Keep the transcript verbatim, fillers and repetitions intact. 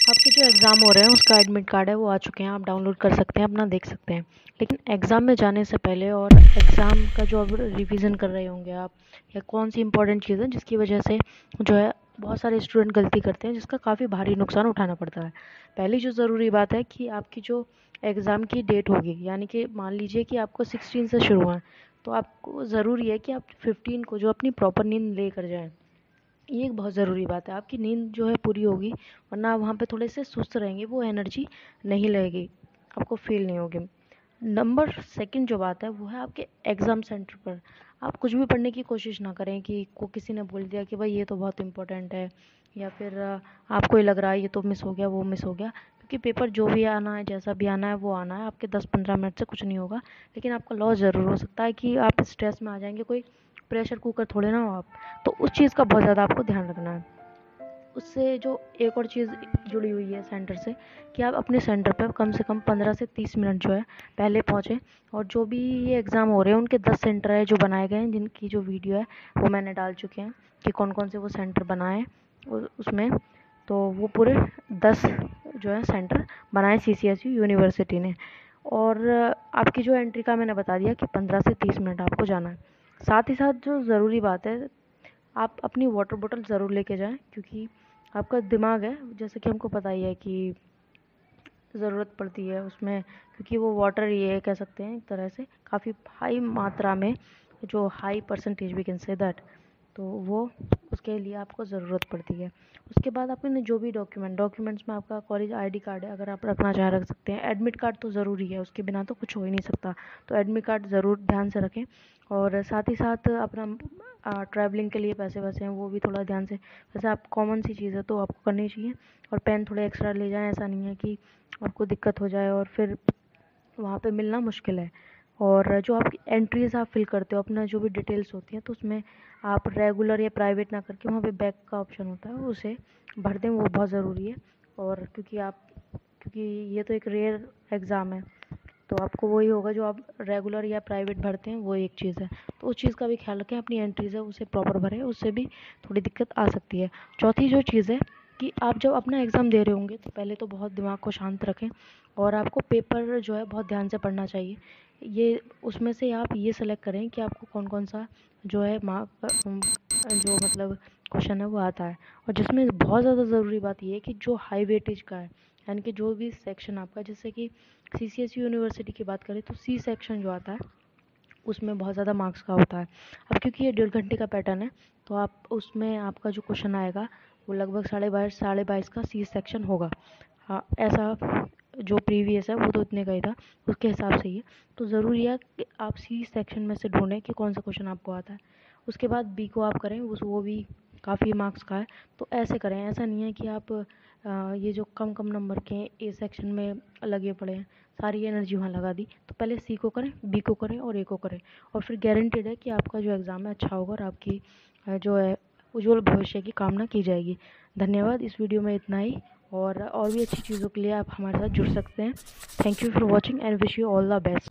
आपके जो एग्ज़ाम हो रहे हैं उसका एडमिट कार्ड है वो आ चुके हैं, आप डाउनलोड कर सकते हैं, अपना देख सकते हैं। लेकिन एग्ज़ाम में जाने से पहले और एग्ज़ाम का जो अब रिवीजन कर रहे होंगे आप, या कौन सी इंपॉर्टेंट चीज़ है जिसकी वजह से जो है बहुत सारे स्टूडेंट गलती करते हैं जिसका काफ़ी भारी नुकसान उठाना पड़ता है। पहली जो ज़रूरी बात है कि आपकी जो एग्ज़ाम की डेट होगी, यानी कि मान लीजिए कि आपको सिक्सटीन से शुरू है, तो आपको ज़रूरी है कि आप फिफ्टीन को जो अपनी प्रॉपर नींद ले कर जाएँ। ये एक बहुत ज़रूरी बात है, आपकी नींद जो है पूरी होगी, वरना आप वहाँ पे थोड़े से सुस्त रहेंगे, वो एनर्जी नहीं लगेगी, आपको फील नहीं होगी। नंबर सेकंड जो बात है वो है आपके एग्ज़ाम सेंटर पर आप कुछ भी पढ़ने की कोशिश ना करें कि को किसी ने बोल दिया कि भाई ये तो बहुत इंपॉर्टेंट है, या फिर आपको ही लग रहा है ये तो मिस हो गया वो मिस हो गया, क्योंकि पेपर जो भी आना है जैसा भी आना है वो आना है, आपके दस पंद्रह मिनट से कुछ नहीं होगा। लेकिन आपका लॉस ज़रूर हो सकता है कि आप स्ट्रेस में आ जाएंगे, कोई प्रेशर कुकर थोड़े ना हो आप, तो उस चीज़ का बहुत ज़्यादा आपको ध्यान रखना है। उससे जो एक और चीज़ जुड़ी हुई है सेंटर से, कि आप अपने सेंटर पर कम से कम पंद्रह से तीस मिनट जो है पहले पहुँचें। और जो भी ये एग्ज़ाम हो रहे हैं उनके दस सेंटर है जो बनाए गए हैं, जिनकी जो वीडियो है वो मैंने डाल चुके हैं कि कौन कौन से वो सेंटर बनाए उसमें। तो वो पूरे दस जो है सेंटर बनाए C C S U university ने। और आपकी जो एंट्री का मैंने बता दिया कि पंद्रह से तीस मिनट आपको जाना है। साथ ही साथ जो ज़रूरी बात है, आप अपनी वाटर बोतल ज़रूर लेके जाएं, क्योंकि आपका दिमाग है, जैसे कि हमको पता ही है कि ज़रूरत पड़ती है उसमें, क्योंकि वो वाटर ही है कह सकते हैं एक तरह से, काफ़ी हाई मात्रा में, जो high percentage we can say that, तो वो उसके लिए आपको ज़रूरत पड़ती है। उसके बाद आपने जो भी डॉक्यूमेंट डॉक्यूमेंट्स में आपका कॉलेज आईडी कार्ड है, अगर आप रखना चाहें रख सकते हैं। एडमिट कार्ड तो ज़रूरी है, उसके बिना तो कुछ हो ही नहीं सकता, तो एडमिट कार्ड ज़रूर ध्यान से रखें। और साथ ही साथ अपना ट्रैवलिंग के लिए पैसे वैसे हैं वो भी थोड़ा ध्यान से, वैसे आप कॉमन सी चीज़ है तो आपको करनी चाहिए। और पेन थोड़े एक्स्ट्रा ले जाएं, ऐसा नहीं है कि आपको दिक्कत हो जाए और फिर वहाँ पे मिलना मुश्किल है। और जो आपकी एंट्रीज आप फिल करते हो, अपना जो भी डिटेल्स होती हैं, तो उसमें आप रेगुलर या प्राइवेट ना करके वहाँ पे बैक का ऑप्शन होता है उसे भर दें, वो बहुत ज़रूरी है। और क्योंकि आप क्योंकि ये तो एक रेयर एग्ज़ाम है, तो आपको वही होगा जो आप रेगुलर या प्राइवेट भरते हैं, वो एक चीज़ है, तो उस चीज़ का भी ख्याल रखें। अपनी एंट्रीज है उसे प्रॉपर भरें, उससे भी थोड़ी दिक्कत आ सकती है। चौथी जो चीज़ है कि आप जब अपना एग्ज़ाम दे रहे होंगे तो पहले तो बहुत दिमाग को शांत रखें, और आपको पेपर जो है बहुत ध्यान से पढ़ना चाहिए। ये उसमें से आप ये सेलेक्ट करें कि आपको कौन कौन सा जो है मार्क जो मतलब क्वेश्चन है वो आता है। और जिसमें बहुत ज़्यादा ज़रूरी बात ये है कि जो हाई वेटेज का है, यानी कि जो भी सेक्शन आपका, जैसे कि सी सी एस यूनिवर्सिटी की बात करें तो सी सेक्शन जो आता है उसमें बहुत ज़्यादा मार्क्स का होता है। अब क्योंकि ये डेढ़ घंटे का पैटर्न है, तो आप उसमें आपका जो क्वेश्चन आएगा वो लगभग साढ़े बाईस साढ़े बाईस का सी सेक्शन होगा। हाँ, ऐसा जो प्रीवियस है वो तो इतने का ही था, उसके हिसाब से ही। तो ज़रूरी है कि आप सी सेक्शन में से ढूंढें कि कौन सा क्वेश्चन आपको आता है। उसके बाद बी को आप करें, उस वो भी काफ़ी मार्क्स का है, तो ऐसे करें। ऐसा नहीं है कि आप आ, ये जो कम कम नंबर के ए सेक्शन में लगे पड़े हैं, सारी एनर्जी वहाँ लगा दी, तो पहले सी को करें, बी को करें और ए को करें, और फिर गारंटेड है कि आपका जो एग्ज़ाम है अच्छा होगा और आपकी जो है उज्जवल भविष्य की कामना की जाएगी। धन्यवाद। इस वीडियो में इतना ही, और और भी अच्छी चीज़ों के लिए आप हमारे साथ जुड़ सकते हैं। Thank you for watching and wish you all the best.